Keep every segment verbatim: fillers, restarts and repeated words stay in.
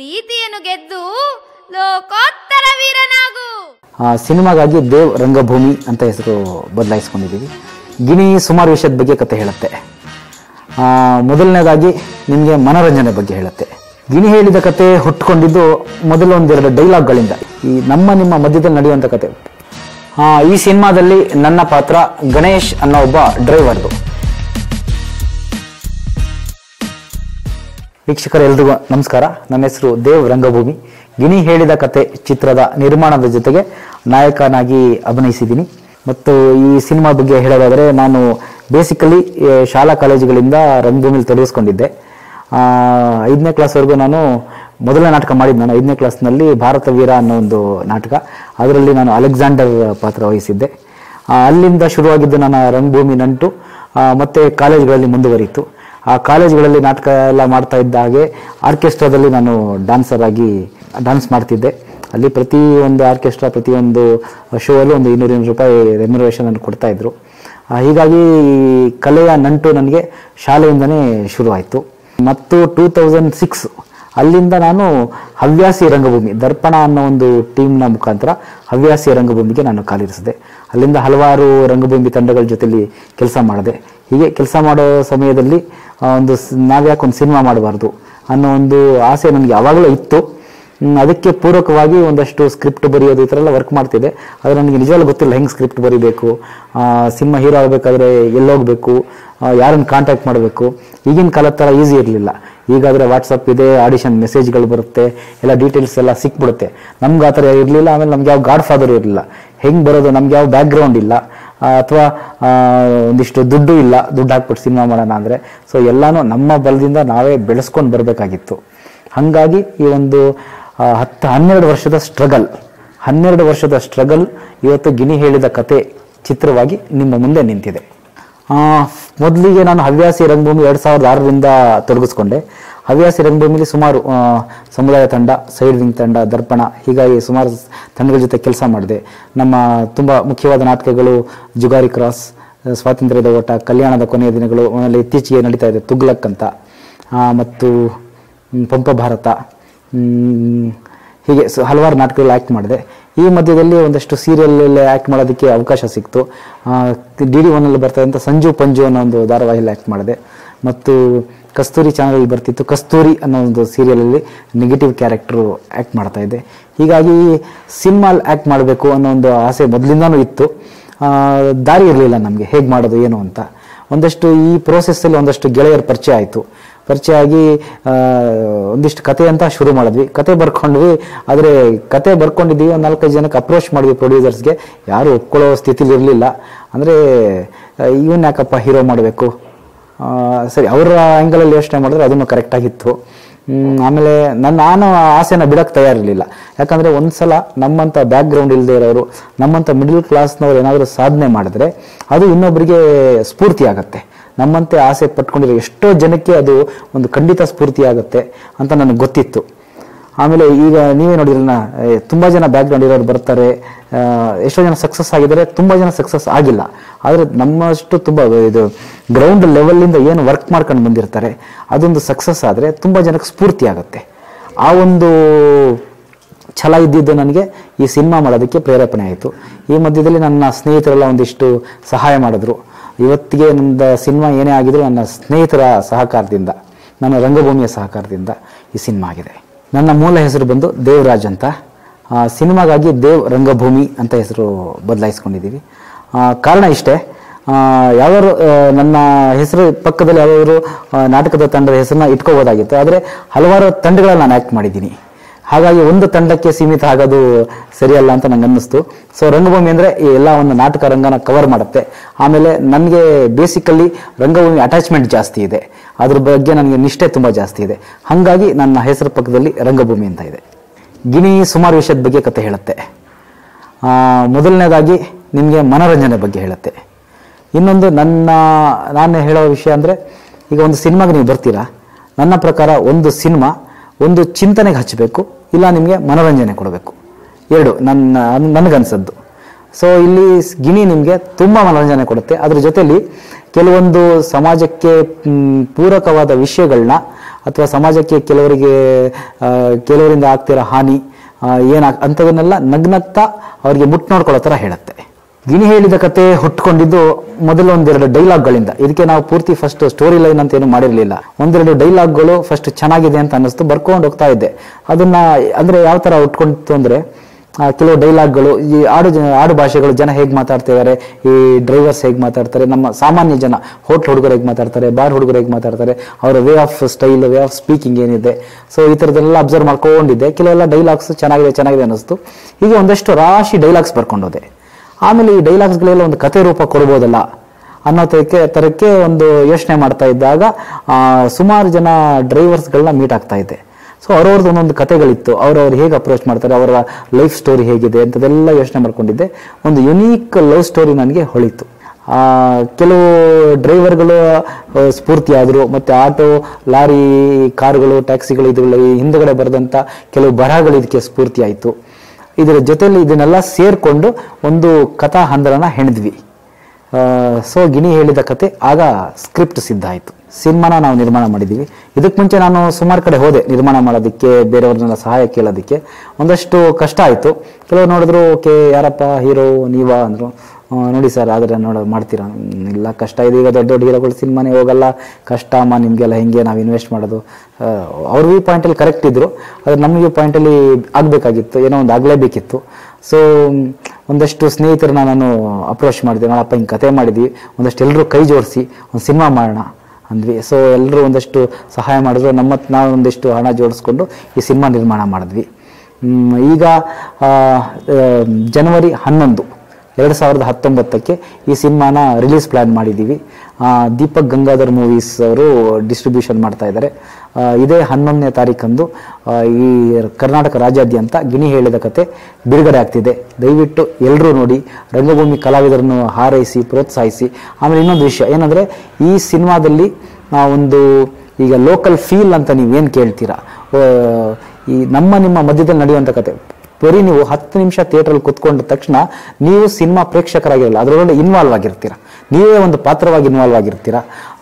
ಪ್ರೀತಿಯನ್ನು ಗೆದ್ದು ಲೋಕೋತ್ತರ ವೀರನಾಗು. ಸಿನಿಮಾಗಾಗಿ ದೇವ್ ರಂಗಭೂಮಿ ಅಂತ ಹೆಸರು ಬದಲಾಯಿಸ್ಕೊಂಡಿದ್ದೀವಿ. ಗಿಣಿ ಸುಮಾರು ವಿಷಯದ ಬಗ್ಗೆ ಕತೆ ಹೇಳುತ್ತೆ. ಮೊದಲನೇದಾಗಿ ನಿಮಗೆ ಮನೋರಂಜನೆ ಬಗ್ಗೆ ಹೇಳುತ್ತೆ. ಗಿಣಿ ಹೇಳಿದ ಕತೆ ಹುಟ್ಟುಕೊಂಡಿದ್ದು ಮೊದಲು ಒಂದೆರಡು ಡೈಲಾಗ್ಗಳಿಂದ, ಈ ನಮ್ಮ ನಿಮ್ಮ ಮಧ್ಯದಲ್ಲಿ ನಡೆಯುವಂಥ ಕತೆ. ಈ ಸಿನಿಮಾದಲ್ಲಿ ನನ್ನ ಪಾತ್ರ ಗಣೇಶ್ ಅನ್ನೋ ಒಬ್ಬ ಡ್ರೈವರ್ದು. ವೀಕ್ಷಕರೆಲ್ಲರಿಗೂ ನಮಸ್ಕಾರ. ನನ್ನ ಹೆಸರು ದೇವ್ ರಂಗಭೂಮಿ. ಗಿಣಿ ಹೇಳಿದ ಕತೆ ಚಿತ್ರದ ನಿರ್ಮಾಣದ ಜೊತೆಗೆ ನಾಯಕನಾಗಿ ಅಭಿನಯಿಸಿದ್ದೀನಿ. ಮತ್ತು ಈ ಸಿನಿಮಾ ಬಗ್ಗೆ ಹೇಳೋದಾದರೆ, ನಾನು ಬೇಸಿಕಲಿ ಶಾಲಾ ಕಾಲೇಜುಗಳಿಂದ ರಂಗಭೂಮಿಲಿ ತೊಡಗಿಸ್ಕೊಂಡಿದ್ದೆ. ಐದನೇ ಕ್ಲಾಸ್ವರೆಗೂ ನಾನು ಮೊದಲನೇ ನಾಟಕ ಮಾಡಿದ್ದು. ನಾನು ಐದನೇ ಕ್ಲಾಸ್ನಲ್ಲಿ ಭಾರತ ವೀರ ಅನ್ನೋ ಒಂದು ನಾಟಕ, ಅದರಲ್ಲಿ ನಾನು ಅಲೆಕ್ಸಾಂಡರ್ ಪಾತ್ರ ವಹಿಸಿದ್ದೆ. ಅಲ್ಲಿಂದ ಶುರುವಾಗಿದ್ದು ನನ್ನ ರಂಗಭೂಮಿ ನಂಟು ಮತ್ತು ಕಾಲೇಜುಗಳಲ್ಲಿ ಮುಂದುವರಿಯಿತು. ಆ ಕಾಲೇಜುಗಳಲ್ಲಿ ನಾಟಕ ಎಲ್ಲ ಮಾಡ್ತಾ ಇದ್ದ ಹಾಗೆ ಆರ್ಕೆಸ್ಟ್ರಾದಲ್ಲಿ ನಾನು ಡ್ಯಾನ್ಸರ್ ಆಗಿ ಡ್ಯಾನ್ಸ್ ಮಾಡ್ತಿದ್ದೆ. ಅಲ್ಲಿ ಪ್ರತಿ ಒಂದು ಆರ್ಕೆಸ್ಟ್ರಾ ಪ್ರತಿಯೊಂದು ಶೋ ಅಲ್ಲೂ ಒಂದು ಇನ್ನೂರು ಇನ್ನೂರು ರೂಪಾಯಿ ರೆಮ್ಯುನರೇಷನ್ ಅನ್ನು ಕೊಡ್ತಾಯಿದ್ರು. ಹೀಗಾಗಿ ಕಲೆಯ ನಂಟು ನನಗೆ ಶಾಲೆಯಿಂದನೇ ಶುರುವಾಯಿತು. ಮತ್ತು ಟೂ ತೌಸಂಡ್ ಸಿಕ್ಸ್ ಅಲ್ಲಿಂದ ನಾನು ಹವ್ಯಾಸಿ ರಂಗಭೂಮಿ ದರ್ಪಣ ಅನ್ನೋ ಒಂದು ಟೀಮ್ನ ಮುಖಾಂತರ ಹವ್ಯಾಸಿ ರಂಗಭೂಮಿಗೆ ನಾನು ಕಾಲಿರಿಸಿದೆ. ಅಲ್ಲಿಂದ ಹಲವಾರು ರಂಗಭೂಮಿ ತಂಡಗಳ ಜೊತೆಲಿ ಕೆಲಸ ಮಾಡಿದೆ. ಹೀಗೆ ಕೆಲಸ ಮಾಡೋ ಸಮಯದಲ್ಲಿ ಒಂದು ನಾವ್ಯಾಕೆ ಒಂದು ಸಿನಿಮಾ ಮಾಡಬಾರ್ದು ಅನ್ನೋ ಒಂದು ಆಸೆ ನನಗೆ ಯಾವಾಗಲೂ ಇತ್ತು. ಅದಕ್ಕೆ ಪೂರಕವಾಗಿ ಒಂದಷ್ಟು ಸ್ಕ್ರಿಪ್ಟ್ ಬರೆಯೋದು ಈ ಥರ ಎಲ್ಲ ವರ್ಕ್ ಮಾಡ್ತಿದ್ದೆ. ಆದರೆ ನನಗೆ ನಿಜವಾಗ್ಲೂ ಗೊತ್ತಿಲ್ಲ ಹೆಂಗೆ ಸ್ಕ್ರಿಪ್ಟ್ ಬರೀಬೇಕು, ಸಿನಿಮಾ ಹೀರೋ ಆಗಬೇಕಾದ್ರೆ ಎಲ್ಲೋಗಬೇಕು, ಯಾರನ್ನು ಕಾಂಟ್ಯಾಕ್ಟ್ ಮಾಡಬೇಕು. ಈಗಿನ ಕಾಲದ ಥರ ಈಸಿ ಇರಲಿಲ್ಲ. ಈಗಾದರೆ ವಾಟ್ಸಪ್ ಇದೆ, ಆಡಿಷನ್ ಮೆಸೇಜ್ಗಳು ಬರುತ್ತೆ, ಎಲ್ಲ ಡೀಟೇಲ್ಸ್ ಎಲ್ಲ ಸಿಕ್ಬಿಡುತ್ತೆ. ನಮ್ಗೆ ಆ ಥರ ಇರಲಿಲ್ಲ. ಆಮೇಲೆ ನಮ್ಗೆ ಯಾವ ಗಾಡ್ ಫಾದರ್ ಇರಲಿಲ್ಲ. ಹೆಂಗೆ ಬರೋದು, ನಮ್ಗೆ ಯಾವ ಬ್ಯಾಕ್ಗ್ರೌಂಡ್ ಇಲ್ಲ, ಅಥವಾ ಒಂದಿಷ್ಟು ದುಡ್ಡು ಇಲ್ಲ, ದುಡ್ಡು ಹಾಕ್ಬಿಟ್ಟು ಸಿನಿಮಾ ಮಾಡೋಣ ಅಂದರೆ. ಸೊ ಎಲ್ಲನೂ ನಮ್ಮ ಬಲದಿಂದ ನಾವೇ ಬೆಳೆಸ್ಕೊಂಡು ಬರಬೇಕಾಗಿತ್ತು. ಹಾಗಾಗಿ ಈ ಒಂದು ಹತ್ತು ಹನ್ನೆರಡು ವರ್ಷದ ಸ್ಟ್ರಗಲ್ ಹನ್ನೆರಡು ವರ್ಷದ ಸ್ಟ್ರಗಲ್ ಇವತ್ತು ಗಿಣಿ ಹೇಳಿದ ಕತೆ ಚಿತ್ರವಾಗಿ ನಿಮ್ಮ ಮುಂದೆ ನಿಂತಿದೆ. ಮೊದಲಿಗೆ ನಾನು ಹವ್ಯಾಸಿ ರಂಗಭೂಮಿ ಎರಡು ಸಾವಿರದ ಆರರಿಂದ ತೊಡಗಿಸ್ಕೊಂಡೆ. ಹವ್ಯಾಸಿ ರಂಗಭೂಮಿಲಿ ಸುಮಾರು ಸಮುದಾಯ ತಂಡ, ಸೈಡ್ ವಿಂಗ್ ತಂಡ, ದರ್ಪಣ, ಹೀಗಾಗಿ ಸುಮಾರು ತಂಡಗಳ ಜೊತೆ ಕೆಲಸ ಮಾಡಿದೆ. ನಮ್ಮ ತುಂಬ ಮುಖ್ಯವಾದ ನಾಟಕಗಳು ಜುಗಾರಿ ಕ್ರಾಸ್, ಸ್ವಾತಂತ್ರ್ಯದ ಓಟ, ಕಲ್ಯಾಣದ ಕೊನೆಯ ದಿನಗಳು, ಆಮೇಲೆ ಇತ್ತೀಚೆಗೆ ನಡೀತಾ ಇದೆ ತುಗ್ಲಕ್ ಅಂತ, ಮತ್ತು ಪಂಪ ಭಾರತ, ಹೀಗೆ ಹಲವಾರು ನಾಟಕಗಳು ಆ್ಯಕ್ಟ್ ಮಾಡಿದೆ. ಈ ಮಧ್ಯದಲ್ಲಿ ಒಂದಷ್ಟು ಸೀರಿಯಲಲ್ಲಿ ಆ್ಯಕ್ಟ್ ಮಾಡೋದಕ್ಕೆ ಅವಕಾಶ ಸಿಕ್ತು. ಡಿ ಡಿ ಒನ್ನಲ್ಲಿ ಬರ್ತಾಯಿದ್ದಂಥ ಸಂಜು ಪಂಜು ಅನ್ನೋ ಒಂದು ಧಾರಾವಾಹಿಯಲ್ಲಿ ಆ್ಯಕ್ಟ್ ಮಾಡಿದೆ. ಮತ್ತು ಕಸ್ತೂರಿ ಚಾನಲಲ್ಲಿ ಬರ್ತಿತ್ತು ಕಸ್ತೂರಿ ಅನ್ನೋ ಒಂದು ಸೀರಿಯಲಲ್ಲಿ ನೆಗೆಟಿವ್ ಕ್ಯಾರೆಕ್ಟ್ರು ಆ್ಯಕ್ಟ್ ಮಾಡ್ತಾಯಿದ್ದೆ. ಹೀಗಾಗಿ ಸಿನಿಮಾಲ್ ಆ್ಯಕ್ಟ್ ಮಾಡಬೇಕು ಅನ್ನೋ ಒಂದು ಆಸೆ ಮೊದಲಿಂದನೂ ಇತ್ತು. ದಾರಿ ಇರಲಿಲ್ಲ ನಮಗೆ ಹೇಗೆ ಮಾಡೋದು ಏನು ಅಂತ. ಒಂದಷ್ಟು ಈ ಪ್ರೋಸೆಸ್ಸಲ್ಲಿ ಒಂದಷ್ಟು ಗೆಳೆಯರ ಪರಿಚಯ ಆಯಿತು. ಪರಿಚಯ ಆಗಿ ಒಂದಿಷ್ಟು ಕತೆ ಅಂತ ಶುರು ಮಾಡಿದ್ವಿ. ಕತೆ ಬರ್ಕೊಂಡ್ವಿ. ಆದರೆ ಕತೆ ಬರ್ಕೊಂಡಿದ್ದೀವಿ, ಒಂದು ನಾಲ್ಕೈದು ಜನಕ್ಕೆ ಅಪ್ರೋಚ್ ಮಾಡಿದ್ವಿ ಪ್ರೊಡ್ಯೂಸರ್ಸ್ಗೆ. ಯಾರು ಒಪ್ಕೊಳ್ಳೋ ಸ್ಥಿತಿಲಿ ಇರಲಿಲ್ಲ. ಅಂದರೆ ಇವನ್ ಯಾಕಪ್ಪ ಹೀರೋ ಮಾಡಬೇಕು, ಸರಿ ಅವರ ಆ್ಯಂಗಲಲ್ಲಿ ಯೋಚನೆ ಮಾಡಿದ್ರೆ ಅದನ್ನು ಕರೆಕ್ಟಾಗಿತ್ತು. ಆಮೇಲೆ ನನ್ನ ನಾನು ಆಸೆನ ಬಿಡೋಕ್ಕೆ ತಯಾರಿರಲಿಲ್ಲ. ಯಾಕಂದರೆ ಒಂದು ಸಲ ನಮ್ಮಂಥ ಬ್ಯಾಕ್ಗ್ರೌಂಡ್ ಇಲ್ಲದೆ ಇರೋರು, ನಮ್ಮಂಥ ಮಿಡಲ್ ಕ್ಲಾಸ್ನವ್ರು ಏನಾದರೂ ಸಾಧನೆ ಮಾಡಿದ್ರೆ ಅದು ಇನ್ನೊಬ್ಬರಿಗೆ ಸ್ಫೂರ್ತಿ ಆಗುತ್ತೆ. ನಮ್ಮಂತೆ ಆಸೆ ಪಟ್ಕೊಂಡಿರೋ ಎಷ್ಟೋ ಜನಕ್ಕೆ ಅದು ಒಂದು ಖಂಡಿತ ಸ್ಫೂರ್ತಿ ಆಗುತ್ತೆ ಅಂತ ನನಗೆ ಗೊತ್ತಿತ್ತು. ಆಮೇಲೆ ಈಗ ನೀವೇ ನೋಡಿರಲ್ಲ, ತುಂಬ ಜನ ಬ್ಯಾಕ್ಗ್ರೌಂಡ್ ಇರೋರು ಬರ್ತಾರೆ, ಎಷ್ಟೋ ಜನ ಸಕ್ಸಸ್ ಆಗಿದ್ದಾರೆ, ತುಂಬ ಜನ ಸಕ್ಸಸ್ ಆಗಿಲ್ಲ. ಆದರೆ ನಮ್ಮಷ್ಟು ತುಂಬ ಇದು ಗ್ರೌಂಡ್ ಲೆವೆಲ್ಲಿಂದ ಏನು ವರ್ಕ್ ಮಾಡ್ಕೊಂಡು ಬಂದಿರ್ತಾರೆ, ಅದೊಂದು ಸಕ್ಸಸ್ ಆದರೆ ತುಂಬ ಜನಕ್ಕೆ ಸ್ಫೂರ್ತಿ ಆಗುತ್ತೆ. ಆ ಒಂದು ಛಲ ಇದ್ದಿದ್ದು ನನಗೆ ಈ ಸಿನಿಮಾ ಮಾಡೋದಕ್ಕೆ ಪ್ರೇರೇಪಣೆ ಆಯಿತು. ಈ ಮಧ್ಯದಲ್ಲಿ ನನ್ನ ಸ್ನೇಹಿತರೆಲ್ಲ ಒಂದಿಷ್ಟು ಸಹಾಯ ಮಾಡಿದ್ರು. ಇವತ್ತಿಗೆ ನನ್ನ ಸಿನಿಮಾ ಏನೇ ಆಗಿದ್ರು ನನ್ನ ಸ್ನೇಹಿತರ ಸಹಕಾರದಿಂದ, ನನ್ನ ರಂಗಭೂಮಿಯ ಸಹಕಾರದಿಂದ ಈ ಸಿನಿಮಾ ಆಗಿದೆ. ನನ್ನ ಮೂಲ ಹೆಸರು ಬಂದು ದೇವರಾಜ್ ಅಂತ. ಸಿನಿಮಾಗಾಗಿ ದೇವ್ ರಂಗಭೂಮಿ ಅಂತ ಹೆಸರು ಬದಲಾಯಿಸ್ಕೊಂಡಿದ್ದೀವಿ. ಕಾರಣ ಇಷ್ಟೇ, ಯಾವ್ಯಾರು ನನ್ನ ಹೆಸರು ಪಕ್ಕದಲ್ಲಿ ಯಾವ್ಯಾವರು ನಾಟಕದ ತಂಡದ ಹೆಸರನ್ನ ಇಟ್ಕೋಬೋದಾಗಿತ್ತು. ಆದರೆ ಹಲವಾರು ತಂಡಗಳಲ್ಲಿ ನಾನು ಆ್ಯಕ್ಟ್ ಮಾಡಿದ್ದೀನಿ. ಹಾಗಾಗಿ ಒಂದು ತಂಡಕ್ಕೆ ಸೀಮಿತ ಆಗೋದು ಸರಿಯಲ್ಲ ಅಂತ ನಂಗೆ ಅನ್ನಿಸ್ತು. ಸೊ ರಂಗಭೂಮಿ ಅಂದರೆ ಎಲ್ಲ ಒಂದು ನಾಟಕ ರಂಗನ ಕವರ್ ಮಾಡುತ್ತೆ. ಆಮೇಲೆ ನನಗೆ ಬೇಸಿಕಲಿ ರಂಗಭೂಮಿ ಅಟ್ಯಾಚ್ಮೆಂಟ್ ಜಾಸ್ತಿ ಇದೆ, ಅದ್ರ ಬಗ್ಗೆ ನನಗೆ ನಿಷ್ಠೆ ತುಂಬ ಜಾಸ್ತಿ ಇದೆ. ಹಾಗಾಗಿ ನನ್ನ ಹೆಸರು ಪಕ್ಕದಲ್ಲಿ ರಂಗಭೂಮಿ ಅಂತ ಇದೆ. ಗಿಣಿ ಸುಮಾರು ವಿಷಯದ ಬಗ್ಗೆ ಕತೆ ಹೇಳುತ್ತೆ. ಮೊದಲನೇದಾಗಿ ನಿಮಗೆ ಮನೋರಂಜನೆ ಬಗ್ಗೆ ಹೇಳುತ್ತೆ. ಇನ್ನೊಂದು ನನ್ನ ನಾನು ಹೇಳೋ ವಿಷಯ ಅಂದರೆ, ಈಗ ಒಂದು ಸಿನಿಮಾಗೆ ನೀವು ಬರ್ತೀರಾ, ನನ್ನ ಪ್ರಕಾರ ಒಂದು ಸಿನಿಮಾ ಒಂದು ಚಿಂತನೆಗೆ ಹಚ್ಚಬೇಕು, ಇಲ್ಲ ನಿಮಗೆ ಮನೋರಂಜನೆ ಕೊಡಬೇಕು. ಎರಡು ನನ್ನ ನನಗನ್ಸದ್ದು. ಸೊ ಇಲ್ಲಿ ಗಿಣಿ ನಿಮಗೆ ತುಂಬ ಮನೋರಂಜನೆ ಕೊಡುತ್ತೆ. ಅದ್ರ ಜೊತೆಲಿ ಕೆಲವೊಂದು ಸಮಾಜಕ್ಕೆ ಪೂರಕವಾದ ವಿಷಯಗಳನ್ನ ಅಥವಾ ಸಮಾಜಕ್ಕೆ ಕೆಲವರಿಗೆ ಕೆಲವರಿಂದ ಆಗ್ತಿರೋ ಹಾನಿ ಏನ ಅಂಥದನ್ನೆಲ್ಲ ನಗ್ನಗ್ತಾ ಅವರಿಗೆ ಮುಟ್ಟು ನೋಡ್ಕೊಳ್ಳೋ ಥರ ಹೇಳುತ್ತೆ. ಗಿಣಿ ಹೇಳಿದ ಕತೆ ಹುಟ್ಕೊಂಡಿದ್ದು ಮೊದಲು ಒಂದೆರಡು ಡೈಲಾಗ್ಗಳಿಂದ. ಇದಕ್ಕೆ ನಾವು ಪೂರ್ತಿ ಫಸ್ಟ್ ಸ್ಟೋರಿ ಲೈನ್ ಅಂತ ಏನು ಮಾಡಿರಲಿಲ್ಲ. ಒಂದೆರಡು ಡೈಲಾಗ್ಗಳು ಫಸ್ಟ್ ಚೆನ್ನಾಗಿದೆ ಅಂತ ಅನ್ನಿಸ್ತು, ಬರ್ಕೊಂಡು ಹೋಗ್ತಾ ಇದ್ದೆ. ಅದನ್ನ ಅಂದ್ರೆ ಯಾವ ತರ ಹುಟ್ಕೊಂಡಿತ್ತು ಅಂದ್ರೆ ಕೆಲವು ಡೈಲಾಗ್ಗಳು, ಈ ಆಡು ಆಡು ಭಾಷೆಗಳು, ಜನ ಹೇಗೆ ಮಾತಾಡ್ತಿದ್ದಾರೆ, ಈ ಡ್ರೈವರ್ಸ್ ಹೇಗೆ ಮಾತಾಡ್ತಾರೆ, ನಮ್ಮ ಸಾಮಾನ್ಯ ಜನ ಹೋಟ್ಲ್ ಹುಡುಗರು ಹೇಗೆ ಮಾತಾಡ್ತಾರೆ, ಬಾರ್ ಹುಡುಗರು ಹೇಗೆ ಮಾತಾಡ್ತಾರೆ, ಅವರ way of style, way of speaking ಏನಿದೆ, ಸೊ ಈ ಥರದ್ದೆಲ್ಲ ಅಬ್ಸರ್ವ್ ಮಾಡ್ಕೊಂಡಿದ್ದೆ. ಕೆಲವೆಲ್ಲ ಡೈಲಾಗ್ಸ್ ಚೆನ್ನಾಗಿದೆ ಚೆನ್ನಾಗಿದೆ ಅನ್ನಿಸ್ತು. ಹೀಗೆ ಒಂದಷ್ಟು ರಾಶಿ ಡೈಲಾಗ್ಸ್ ಬರ್ಕೊಂಡೋದೆ. ಆಮೇಲೆ ಈ ಡೈಲಾಗ್ಸ್ಗಳೆಲ್ಲ ಒಂದು ಕತೆ ರೂಪ ಕೊಡ್ಬೋದಲ್ಲ ಅನ್ನೋ ತರಕ್ಕೆ ತರಕ್ಕೆ ಒಂದು ಯೋಚನೆ ಮಾಡ್ತಾ ಇದ್ದಾಗ ಸುಮಾರು ಜನ ಡ್ರೈವರ್ಸ್ಗಳನ್ನ ಮೀಟ್ ಆಗ್ತಾ ಇದ್ದೆ. ಸೊ ಅವ್ರವ್ರದ್ದು ಒಂದೊಂದು ಕತೆಗಳಿತ್ತು, ಅವ್ರವ್ರು ಹೇಗೆ ಅಪ್ರೋಚ್ ಮಾಡ್ತಾರೆ, ಅವರ ಲೈಫ್ ಸ್ಟೋರಿ ಹೇಗಿದೆ ಅಂತದೆಲ್ಲ ಯೋಚನೆ ಮಾಡ್ಕೊಂಡಿದ್ದೆ. ಒಂದು ಯುನೀಕ್ ಲವ್ ಸ್ಟೋರಿ ನನಗೆ ಹೊಳಿತು. ಕೆಲವು ಡ್ರೈವರ್ಗಳು ಸ್ಫೂರ್ತಿ ಆದರು, ಮತ್ತು ಆಟೋ, ಲಾರಿ, ಕಾರುಗಳು, ಟ್ಯಾಕ್ಸಿಗಳು, ಇದುಗಳ ಹಿಂದುಗಡೆ ಬರೆದಂಥ ಕೆಲವು ಬರಹಗಳು ಇದಕ್ಕೆ ಸ್ಫೂರ್ತಿ ಆಯಿತು. ಇದರ ಜೊತೆಯಲ್ಲಿ ಇದನ್ನೆಲ್ಲ ಸೇರಿಕೊಂಡು ಒಂದು ಕಥಾ ಹಂದರನ ಹೆಣೆದ್ವಿ. ಸೊ ಗಿಣಿ ಹೇಳಿದ ಕತೆ ಆಗ ಸ್ಕ್ರಿಪ್ಟ್ ಸಿದ್ಧ ಆಯಿತು. ಸಿನಿಮಾನ ನಾವು ನಿರ್ಮಾಣ ಮಾಡಿದ್ದೀವಿ. ಇದಕ್ಕೆ ಮುಂಚೆ ನಾನು ಸುಮಾರು ಕಡೆ ಹೋದೆ ನಿರ್ಮಾಣ ಮಾಡೋದಕ್ಕೆ, ಬೇರೆಯವ್ರನ್ನೆಲ್ಲ ಸಹಾಯ ಕೇಳೋದಕ್ಕೆ. ಒಂದಷ್ಟು ಕಷ್ಟ ಆಯಿತು. ಕೆಲವರು ನೋಡಿದ್ರು, ಓಕೆ ಯಾರಪ್ಪ ಹೀರೋ ನೀವಾ ಅಂದರು. ನೋಡಿ ಸರ್ ಆದರೆ ನೋಡ ಮಾಡ್ತೀರಾ? ಇಲ್ಲ ಕಷ್ಟ ಇದೆ, ಈಗ ದೊಡ್ಡ ದೊಡ್ಡ ಹೀರೋಗಳು ಸಿನಿಮಾನೇ ಹೋಗಲ್ಲ, ಕಷ್ಟ ಅಮ್ಮ ನಿಮಗೆಲ್ಲ ಹೆಂಗೆ ನಾವು ಇನ್ವೆಸ್ಟ್ ಮಾಡೋದು. ಅವ್ರ ವ್ಯೂ ಪಾಯಿಂಟಲ್ಲಿ ಕರೆಕ್ಟ್ ಇದ್ದರು, ಆದರೆ ನಮ್ಮ ವ್ಯೂ ಪಾಯಿಂಟಲ್ಲಿ ಆಗಬೇಕಾಗಿತ್ತು, ಏನೋ ಒಂದು ಆಗಲೇಬೇಕಿತ್ತು. ಸೊ ಒಂದಷ್ಟು ಸ್ನೇಹಿತರನ್ನ ನಾನು ಅಪ್ರೋಚ್ ಮಾಡಿದೆ, ನೋಡಪ್ಪ ಹಿಂಗೆ ಕತೆ ಮಾಡಿದ್ವಿ, ಒಂದಷ್ಟು ಎಲ್ಲರೂ ಕೈ ಜೋಡಿಸಿ ಒಂದು ಸಿನಿಮಾ ಮಾಡೋಣ ಅಂದ್ವಿ. ಸೊ ಎಲ್ಲರೂ ಒಂದಷ್ಟು ಸಹಾಯ ಮಾಡಿದ್ರು, ನಮ್ಮ ನಾವು ಒಂದಿಷ್ಟು ಹಣ ಜೋಡಿಸ್ಕೊಂಡು ಈ ಸಿನಿಮಾ ನಿರ್ಮಾಣ ಮಾಡಿದ್ವಿ. ಈಗ ಜನವರಿ ಹನ್ನೊಂದು ಎರಡು ಸಾವಿರದ ಹತ್ತೊಂಬತ್ತಕ್ಕೆ ಈ ಸಿನಿಮಾನ ರಿಲೀಸ್ ಪ್ಲ್ಯಾನ್ ಮಾಡಿದ್ದೀವಿ. ದೀಪಕ್ ಗಂಗಾಧರ್ ಮೂವೀಸ್ ಅವರು ಡಿಸ್ಟ್ರಿಬ್ಯೂಷನ್ ಮಾಡ್ತಾ ಇದ್ದಾರೆ. ಇದೇ ಹನ್ನೊಂದನೇ ತಾರೀಕಂದು ಈ ಕರ್ನಾಟಕ ರಾಜ್ಯಾದ್ಯಂತ ಗಿಣಿ ಹೇಳಿದ ಕತೆ ಬಿಡುಗಡೆ ಆಗ್ತಿದೆ. ದಯವಿಟ್ಟು ಎಲ್ಲರೂ ನೋಡಿ, ರಂಗಭೂಮಿ ಕಲಾವಿದರನ್ನು ಹಾರೈಸಿ ಪ್ರೋತ್ಸಾಹಿಸಿ. ಆಮೇಲೆ ಇನ್ನೊಂದು ವಿಷಯ ಏನಂದರೆ, ಈ ಸಿನಿಮಾದಲ್ಲಿ ಒಂದು ಈಗ ಲೋಕಲ್ ಫೀಲ್ ಅಂತ ನೀವೇನು ಕೇಳ್ತೀರಾ, ಈ ನಮ್ಮ ನಿಮ್ಮ ಮಧ್ಯದಲ್ಲಿ ನಡೆಯುವಂಥ ಕತೆ ಬರೀ ನೀವು ಹತ್ತು ನಿಮಿಷ ಥಿಯೇಟ್ರಲ್ಲಿ ಕುತ್ಕೊಂಡ ತಕ್ಷಣ ನೀವು ಸಿನಿಮಾ ಪ್ರೇಕ್ಷಕರಾಗಿರಲ್ಲ, ಅದರೊಳಗೆ ಇನ್ವಾಲ್ವ್ ಆಗಿರ್ತೀರ, ನೀವೇ ಒಂದು ಪಾತ್ರವಾಗಿ ಇನ್ವಾಲ್ವ್ ಆಗಿರ್ತೀರ.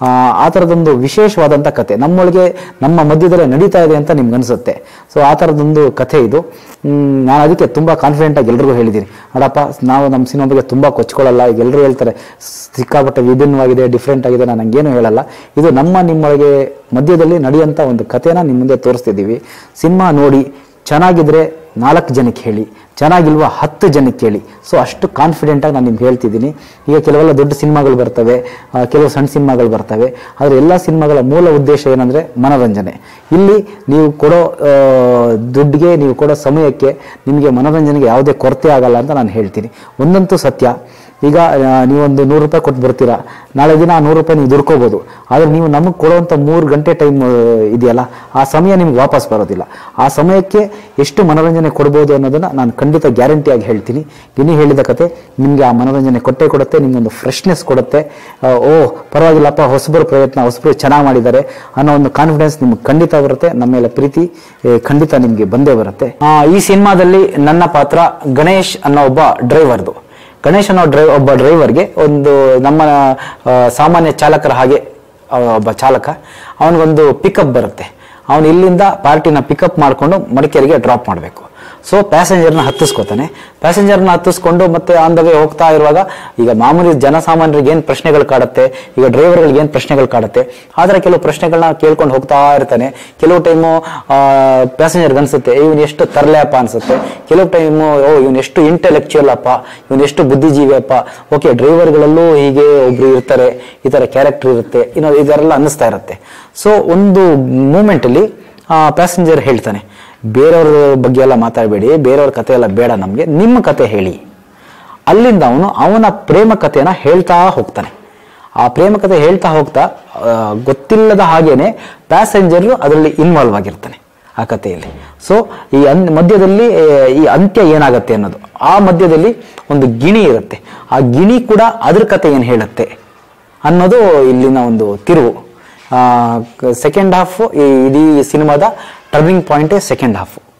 ಆ ಥರದೊಂದು ವಿಶೇಷವಾದಂಥ ಕತೆ ನಮ್ಮೊಳಗೆ ನಮ್ಮ ಮಧ್ಯದಲ್ಲೇ ನಡೀತಾ ಇದೆ ಅಂತ ನಿಮ್ಗೆ ಅನಿಸುತ್ತೆ. ಸೊ ಆ ಥರದೊಂದು ಕಥೆ ಇದು. ನಾನು ಅದಕ್ಕೆ ತುಂಬ ಕಾನ್ಫಿಡೆಂಟಾಗಿ ಎಲ್ರಿಗೂ ಹೇಳಿದ್ದೀನಿ, ನೋಡಪ್ಪ ನಾವು ನಮ್ಮ ಸಿನಿಮಾ ಬಗ್ಗೆ ತುಂಬ ಕೊಚ್ಕೊಳ್ಳಲ್ಲ. ಈಗ ಎಲ್ಲರೂ ಹೇಳ್ತಾರೆ ಸಿಕ್ಕಾಪಟ್ಟೆ ವಿಭಿನ್ನವಾಗಿದೆ, ಡಿಫ್ರೆಂಟ್ ಆಗಿದೆ, ನಾನು ಹಂಗೇನು ಹೇಳಲ್ಲ. ಇದು ನಮ್ಮ ನಿಮ್ಮೊಳಗೆ ಮಧ್ಯದಲ್ಲಿ ನಡೆಯುವಂಥ ಒಂದು ಕಥೆನ ನಿಮ್ಮ ಮುಂದೆ ತೋರಿಸ್ತಿದ್ದೀವಿ. ಸಿನಿಮಾ ನೋಡಿ ಚೆನ್ನಾಗಿದ್ರೆ ನಾಲ್ಕು ಜನಕ್ಕೆ ಹೇಳಿ, ಚೆನ್ನಾಗಿಲ್ವಾ ಹತ್ತು ಜನಕ್ಕೆ ಹೇಳಿ. ಸೊ ಅಷ್ಟು ಕಾನ್ಫಿಡೆಂಟಾಗಿ ನಾನು ನಿಮ್ಗೆ ಹೇಳ್ತಿದ್ದೀನಿ. ಈಗ ಕೆಲವೆಲ್ಲ ದೊಡ್ಡ ಸಿನಿಮಾಗಳು ಬರ್ತವೆ, ಕೆಲವು ಸಣ್ಣ ಸಿನಿಮಾಗಳು ಬರ್ತವೆ, ಆದರೆ ಎಲ್ಲ ಸಿನಿಮಾಗಳ ಮೂಲ ಉದ್ದೇಶ ಏನಂದರೆ ಮನೋರಂಜನೆ. ಇಲ್ಲಿ ನೀವು ಕೊಡೋ ದುಡ್ಡಿಗೆ, ನೀವು ಕೊಡೋ ಸಮಯಕ್ಕೆ ನಿಮಗೆ ಮನೋರಂಜನೆಗೆ ಯಾವುದೇ ಕೊರತೆ ಆಗಲ್ಲ ಅಂತ ನಾನು ಹೇಳ್ತೀನಿ. ಒಂದಂತೂ ಸತ್ಯ, ಈಗ ನೀವೊಂದು ನೂರು ರೂಪಾಯಿ ಕೊಟ್ಟು ಬರ್ತೀರಾ, ನಾಳೆ ದಿನ ಆ ನೂರು ರೂಪಾಯಿ ನೀವು ದುಡ್ಕೋಬೋದು. ಆದರೆ ನೀವು ನಮಗೆ ಕೊಡುವಂಥ ಮೂರು ಗಂಟೆ ಟೈಮ್ ಇದೆಯಲ್ಲ, ಆ ಸಮಯ ನಿಮ್ಗೆ ವಾಪಸ್ ಬರೋದಿಲ್ಲ. ಆ ಸಮಯಕ್ಕೆ ಎಷ್ಟು ಮನೋರಂಜನೆ ಕೊಡ್ಬೋದು ಅನ್ನೋದನ್ನು ನಾನು ಖಂಡಿತ ಗ್ಯಾರಂಟಿಯಾಗಿ ಹೇಳ್ತೀನಿ. ಗಿಣಿ ಹೇಳಿದ ಕತೆ ನಿಮಗೆ ಆ ಮನೋರಂಜನೆ ಕೊಟ್ಟೇ ಕೊಡುತ್ತೆ, ನಿಮ್ಮೊಂದು ಫ್ರೆಶ್ನೆಸ್ ಕೊಡುತ್ತೆ. ಓ ಪರವಾಗಿಲ್ಲಪ್ಪ, ಹೊಸಬರು ಪ್ರಯತ್ನ, ಹೊಸಬರು ಚೆನ್ನಾಗಿ ಮಾಡಿದ್ದಾರೆ ಅನ್ನೋ ಒಂದು ಕಾನ್ಫಿಡೆನ್ಸ್ ನಿಮ್ಗೆ ಖಂಡಿತ ಬರುತ್ತೆ. ನಮ್ಮ ಮೇಲೆ ಪ್ರೀತಿ ಖಂಡಿತ ನಿಮಗೆ ಬಂದೇ ಬರುತ್ತೆ. ಈ ಸಿನಿಮಾದಲ್ಲಿ ನನ್ನ ಪಾತ್ರ ಗಣೇಶ್ ಅನ್ನೋ ಒಬ್ಬ ಡ್ರೈವರ್ದು. ಗಣೇಶ್ ಅನ್ನೋ ಡ್ರೈವ್ ಒಬ್ಬ ಡ್ರೈವರ್ಗೆ ಒಂದು ನಮ್ಮ ಸಾಮಾನ್ಯ ಚಾಲಕರ ಹಾಗೆ ಒಬ್ಬ ಚಾಲಕ, ಅವನಿಗೊಂದು ಪಿಕಪ್ ಬರುತ್ತೆ. ಅವನು ಇಲ್ಲಿಂದ ಪಾರ್ಟಿನ ಪಿಕಪ್ ಮಾಡಿಕೊಂಡು ಮಡಿಕೇರಿಗೆ ಡ್ರಾಪ್ ಮಾಡಬೇಕು. ಸೊ ಪ್ಯಾಸೆಂಜರ್ನ ಹತ್ತಿಸ್ಕೋತಾನೆ. ಪ್ಯಾಸೆಂಜರ್ನ ಹತ್ತಿಸ್ಕೊಂಡು ಮತ್ತೆ ಆನ್ ದ ವೇ ಹೋಗ್ತಾ ಇರುವಾಗ ಈಗ ಮಾಮೂಲಿ ಜನಸಾಮಾನ್ಯರಿಗೆ ಏನು ಪ್ರಶ್ನೆಗಳು ಕಾಡುತ್ತೆ, ಈಗ ಡ್ರೈವರ್ಗಳಿಗೆ ಏನು ಪ್ರಶ್ನೆಗಳು ಕಾಡುತ್ತೆ, ಆದರೆ ಕೆಲವು ಪ್ರಶ್ನೆಗಳನ್ನ ಕೇಳ್ಕೊಂಡು ಹೋಗ್ತಾ ಇರ್ತಾನೆ. ಕೆಲವು ಟೈಮು ಪ್ಯಾಸೆಂಜರ್ಗೆ ಅನ್ಸುತ್ತೆ ಇವನು ಎಷ್ಟು ತರಲೆ ಅಪ್ಪ ಅನ್ಸುತ್ತೆ, ಕೆಲವು ಟೈಮು ಓ ಇವನು ಎಷ್ಟು ಇಂಟೆಲೆಕ್ಚುಯಲ್ ಅಪ್ಪ, ಇವನು ಎಷ್ಟು ಬುದ್ಧಿಜೀವಿ ಅಪ್ಪ. ಓಕೆ, ಡ್ರೈವರ್ಗಳಲ್ಲೂ ಹೀಗೆ ಒಬ್ರು ಇರ್ತಾರೆ, ಈ ಥರ ಕ್ಯಾರೆಕ್ಟರ್ ಇರುತ್ತೆ, ಇನ್ನು ಇದೆಲ್ಲ ಅನ್ನಿಸ್ತಾ ಇರುತ್ತೆ. ಸೊ ಒಂದು ಮೂಮೆಂಟಲ್ಲಿ ಪ್ಯಾಸೆಂಜರ್ ಹೇಳ್ತಾನೆ, ಬೇರೆಯವ್ರ ಬಗ್ಗೆ ಎಲ್ಲ ಮಾತಾಡಬೇಡಿ, ಬೇರೆಯವ್ರ ಕತೆ ಎಲ್ಲ ಬೇಡ, ನಮಗೆ ನಿಮ್ಮ ಕತೆ ಹೇಳಿ. ಅಲ್ಲಿಂದ ಅವನು ಅವನ ಪ್ರೇಮ ಕಥೆನ ಹೇಳ್ತಾ ಹೋಗ್ತಾನೆ. ಆ ಪ್ರೇಮ ಕಥೆ ಹೇಳ್ತಾ ಹೋಗ್ತಾ ಗೊತ್ತಿಲ್ಲದ ಹಾಗೇನೆ ಪ್ಯಾಸೆಂಜರ್ ಅದರಲ್ಲಿ ಇನ್ವಾಲ್ವ್ ಆಗಿರ್ತಾನೆ ಆ ಕಥೆಯಲ್ಲಿ. ಸೊ ಈ ಅನ್ ಮಧ್ಯದಲ್ಲಿ ಈ ಅಂತ್ಯ ಏನಾಗತ್ತೆ ಅನ್ನೋದು, ಆ ಮಧ್ಯದಲ್ಲಿ ಒಂದು ಗಿಣಿ ಇರುತ್ತೆ. ಆ ಗಿಣಿ ಕೂಡ ಅದ್ರ ಕತೆ ಏನು ಹೇಳುತ್ತೆ ಅನ್ನೋದು ಇಲ್ಲಿನ ಒಂದು ತಿರುವು. ಸೆಕೆಂಡ್ ಹಾಫ್, ಇಡೀ ಸಿನಿಮಾದ ಟರ್ನಿಂಗ್ ಪಾಯಿಂಟೇ ಸೆಕೆಂಡ್ ಹಾಫ್.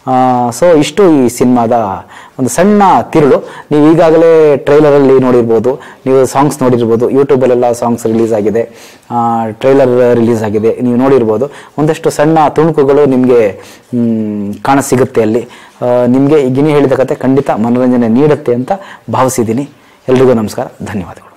ಸೊ ಇಷ್ಟು ಈ ಸಿನಿಮಾದ ಒಂದು ಸಣ್ಣ ತಿರುಳು. ನೀವು ಈಗಾಗಲೇ ಟ್ರೈಲರಲ್ಲಿ ನೋಡಿರ್ಬೋದು, ನೀವು ಸಾಂಗ್ಸ್ ನೋಡಿರ್ಬೋದು, ಯೂಟ್ಯೂಬಲ್ಲೆಲ್ಲ ಸಾಂಗ್ಸ್ ರಿಲೀಸ್ ಆಗಿದೆ, ಟ್ರೈಲರ್ ರಿಲೀಸ್ ಆಗಿದೆ, ನೀವು ನೋಡಿರ್ಬೋದು. ಒಂದಷ್ಟು ಸಣ್ಣ ತುಣುಕುಗಳು ನಿಮಗೆ ಕಾಣ ಸಿಗುತ್ತೆ ಅಲ್ಲಿ. ನಿಮಗೆ ಈ ಗಿನಿ ಹೇಳಿದ ಕತೆ ಖಂಡಿತ ಮನೋರಂಜನೆ ನೀಡುತ್ತೆ ಅಂತ ಭಾವಿಸಿದ್ದೀನಿ. ಎಲ್ರಿಗೂ ನಮಸ್ಕಾರ, ಧನ್ಯವಾದಗಳು.